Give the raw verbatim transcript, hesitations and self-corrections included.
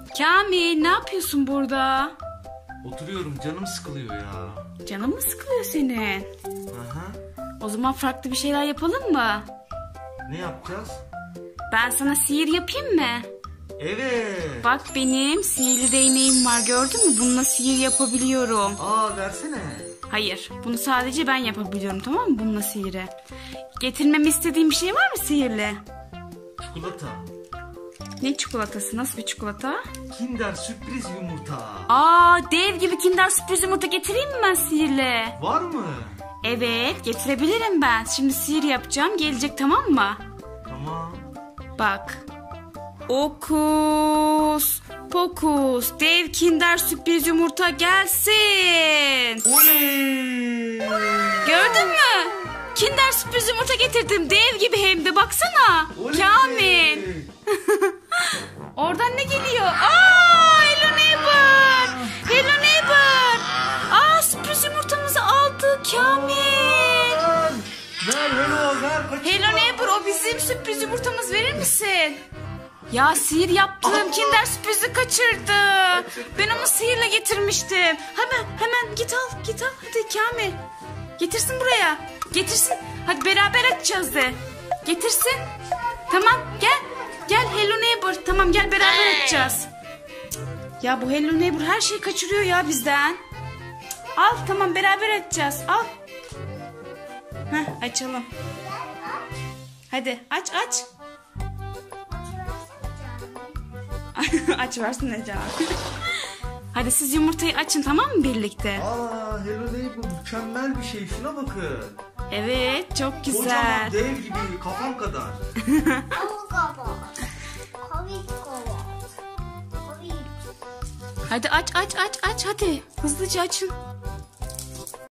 Kamil, ne yapıyorsun burada? Oturuyorum, canım sıkılıyor ya. Canın mı sıkılıyor senin? Aha. O zaman farklı bir şeyler yapalım mı? Ne yapacağız? Ben sana sihir yapayım mı? Evet. Bak, benim sihirli değneğim var, gördün mü? Bununla sihir yapabiliyorum. Aa, versene. Hayır, bunu sadece ben yapabiliyorum, tamam mı? Bununla sihiri. Getirmemi istediğin bir şey var mı sihirli? Çikolata. Ne çikolatası? Nasıl bir çikolata? Kinder sürpriz yumurta. Aa, dev gibi Kinder sürpriz yumurta getireyim mi ben sihirli? Var mı? Evet, getirebilirim ben. Şimdi sihir yapacağım, gelecek, tamam mı? Tamam. Bak. Okus pokus, dev Kinder sürpriz yumurta gelsin. Oley! Gördün mü? Kinder sürpriz yumurta getirdim. Dev gibi hem de, baksana. Oley! Kamil. Oradan ne geliyor? Aa, Hello Neighbor. Hello Neighbor. Aa, sürpriz yumurtamızı aldı Kamil. Ver hello ver. Kaçırma. Hello Neighbor, o bizim sürpriz yumurtamız, verir misin? Ya sihir yaptım. Kinder sürprizi kaçırdı. Ben onu sihirle getirmiştim. Hemen hemen git al git al. Hadi Kamil. Getirsin buraya. Getirsin. Hadi beraber açacağız de. Getirsin. Tamam gel. Gel Hello Neighbor. Tamam gel beraber açacağız. Ya bu Hello Neighbor her şeyi kaçırıyor ya bizden. Al tamam, beraber açacağız. Al. Heh, açalım. Hadi aç aç. Aç versin Ece. Hadi siz yumurtayı açın, tamam mı, birlikte? Aa, Hello Neighbor mükemmel bir şey. Şuna bakın. Evet, çok güzel. Kocaman dev gibi, kafam kadar. Hadi aç aç aç aç hadi. Hızlıca açın.